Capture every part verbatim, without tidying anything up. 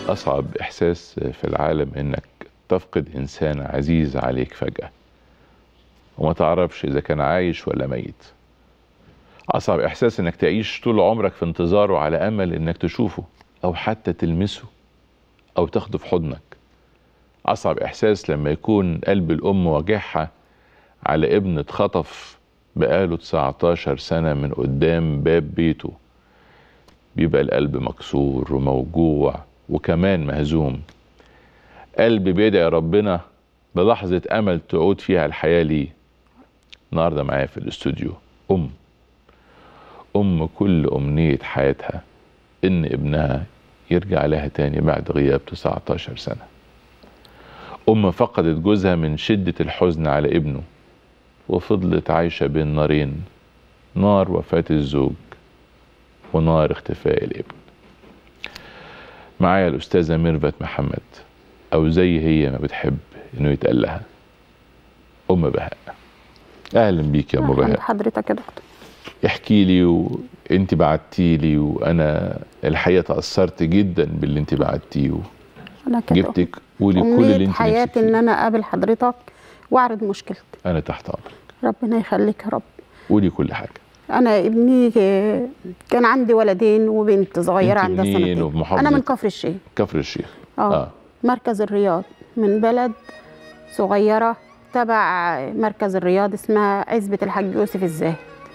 أصعب إحساس في العالم إنك تفقد إنسان عزيز عليك فجأة وما تعرفش إذا كان عايش ولا ميت. أصعب إحساس إنك تعيش طول عمرك في انتظاره على أمل إنك تشوفه أو حتى تلمسه أو تاخده في حضنك. أصعب إحساس لما يكون قلب الأم واجعها على ابن اتخطف بقاله تسعتاشر سنة من قدام باب بيته. بيبقى القلب مكسور وموجوع وكمان مهزوم. قلب بيدعي ربنا بلحظة أمل تعود فيها الحياة ليه. النهارده معايا في الاستوديو أم أم كل أمنية حياتها إن ابنها يرجع لها تاني بعد غياب تسعتاشر سنة. أم فقدت جوزها من شدة الحزن على ابنه وفضلت عايشة بين نارين، نار وفاة الزوج ونار اختفاء الابن. معايا الأستاذة ميرفت محمد، أو زي هي ما بتحب إنه يتقال لها أم بهاء. أهلا بيك يا أم بهاء. أهلا حضرتك يا دكتور. احكي لي وانت بعتي لي، وانا الحقيقه تاثرت جدا باللي انت بعتيه. انا كده جبتك قولي كل اللي انت حياتي ان انا اقابل حضرتك واعرض مشكلتي. انا تحت امرك. ربنا يخليك يا رب. قولي كل حاجه. انا ابني كان عندي ولدين وبنت صغيره عندها سنتين. انا من كفر الشيخ. كفر الشيخ اه, آه. مركز الرياض، من بلد صغيره تبع مركز الرياض اسمها عزبه الحاج يوسف الزاهد.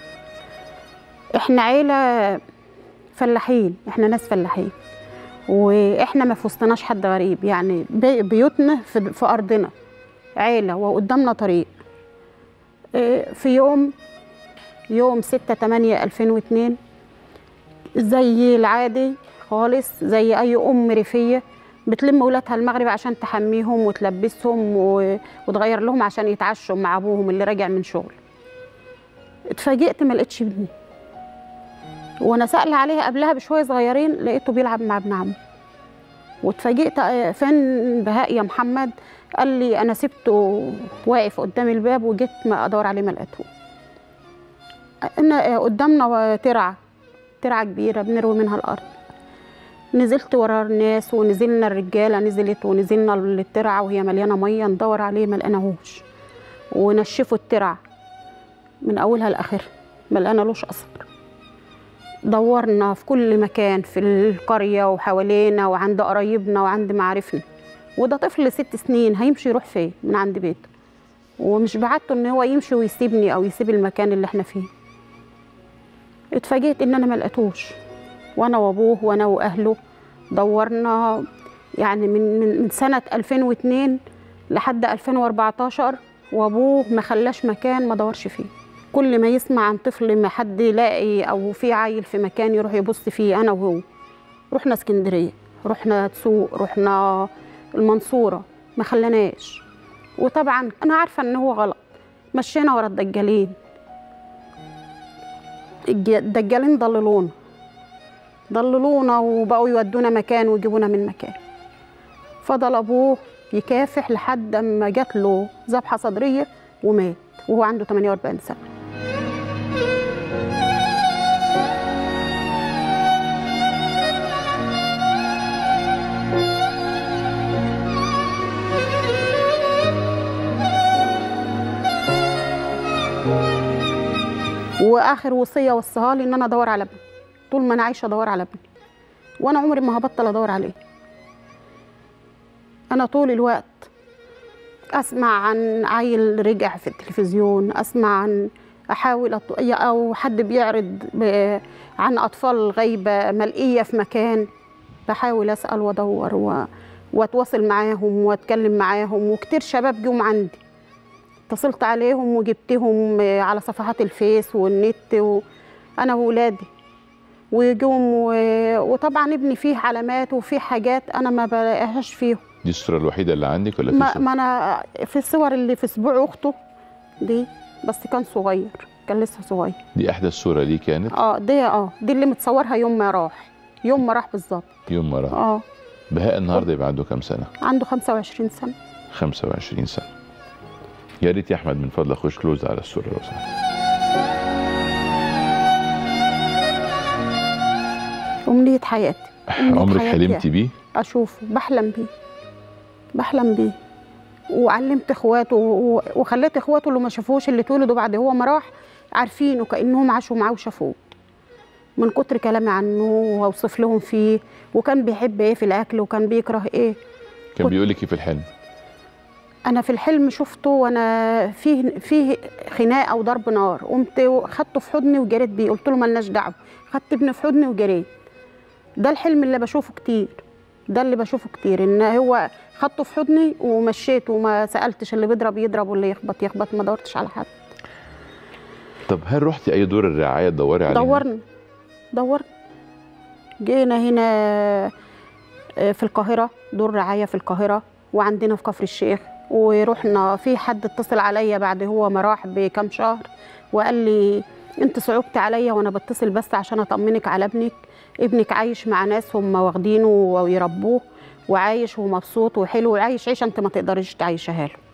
احنا عيله فلاحين، احنا ناس فلاحين، واحنا ما في وسطناش حد غريب، يعني بيوتنا في, في ارضنا عيله وقدامنا طريق. في يوم يوم ستة تمانية ألفين واتنين زي العادي خالص، زي اي ام ريفيه بتلم ولادها المغرب عشان تحميهم وتلبسهم وتغير لهم عشان يتعشوا مع ابوهم اللي راجع من شغل. اتفاجئت ما لقيتش ابني، وانا سأل عليه قبلها بشويه صغيرين لقيته بيلعب مع ابن عمه. واتفاجئت فين بهاء يا محمد؟ قال لي انا سبته واقف قدام الباب وجيت ما ادور عليه ما لقيته. انا قدامنا ترعه ترعه كبيره بنروي منها الارض. نزلت ورا الناس ونزلنا الرجاله نزلت ونزلنا للترعه وهي مليانه ميه ندور عليه ما لقيناهوش. ونشفوا الترعه من اولها لاخرها ما لقينالوش اثر. دورنا في كل مكان في القرية وحوالينا وعند قرايبنا وعند معارفنا. وده طفل ست سنين هيمشي يروح فين من عند بيته؟ ومش بعدته ان هو يمشي ويسيبني او يسيب المكان اللي احنا فيه. اتفاجئت ان انا ما لقيتوش، وانا وابوه وانا واهله دورنا يعني من من سنة ألفين واتنين لحد ألفين واربعتاشر، وابوه ما خلاش مكان ما دورش فيه. كل ما يسمع عن طفل ما حد يلاقي او في عيل في مكان يروح يبص فيه انا وهو. رحنا اسكندريه، رحنا تسوق، رحنا المنصوره، ما خلاناش. وطبعا انا عارفه ان هو غلط. مشينا ورا الدجالين. الدجالين ضللونا ضللونا وبقوا يودونا مكان ويجيبونا من مكان. فضل ابوه يكافح لحد اما جات له ذبحه صدريه ومات وهو عنده تمانية واربعين سنه. واخر وصيه وصاها لي ان انا ادور على ابني. طول ما انا عايشه ادور على ابني، وانا عمري ما هبطل ادور عليه. انا طول الوقت اسمع عن عيل رجع في التلفزيون، اسمع عن احاول أط... او حد بيعرض ب... عن اطفال غايبه ملقيه في مكان. بحاول اسال وادور و... واتواصل معاهم واتكلم معاهم. وكتير شباب جم عندي اتصلت عليهم وجبتهم على صفحات الفيس والنت وانا واولادي وجم و... وطبعا ابني فيه علامات وفيه حاجات انا ما بلاقيهاش فيهم. دي الصوره الوحيده اللي عندك ولا في ما, صورة؟ ما انا في الصور اللي في اسبوع اخته دي بس كان صغير، كان لسه صغير. دي احدث صوره ليه كانت؟ اه دي اه دي اللي متصورها يوم ما راح يوم ما راح بالظبط. يوم ما راح. اه بهاء النهارده يبقى عنده كام سنه؟ عنده خمسة وعشرين سنه. خمسة وعشرين سنه. يا ريت يا احمد من فضلك خش كلوز على الصوره لو سمحت. امنيه حياتي عمرك حلمتي بيه؟ اشوفه، بحلم بيه بحلم بيه وعلمت اخواته وخليت اخواته اللي ما شافوش اللي اتولدوا بعد هو ما راح عارفينه كانهم عاشوا معاه وشافوه، من كتر كلامي عنه واوصف لهم فيه، وكان بيحب ايه في الاكل وكان بيكره ايه. كان بيقول لك ايه في الحلم؟ انا في الحلم شفته وانا فيه فيه خناقه وضرب نار، قمت خدته في حضني وجريت بيه، قلت له مالناش دعوه، خدت ابني في حضني وجريت. ده الحلم اللي بشوفه كتير، ده اللي بشوفه كتير، ان هو خدته في حضني ومشيت وما سالتش، اللي بيضرب يضرب واللي يخبط يخبط، ما دورتش على حد. طب هل رحتي اي دور الرعايه تدوري عليه؟ دورنا دورنا جينا هنا في القاهره دور رعايه في القاهره، وعندنا في كفر الشيخ، ورحنا في حد اتصل عليا بعد هو ما راح بكام شهر وقال لي انت صعبت عليا وانا بتصل بس عشان اطمنك على ابنك، ابنك عايش مع ناس هم واخدينه ويربوه وعايش ومبسوط وحلو وعايش عيشه انت ما تقدريش تعيشها له.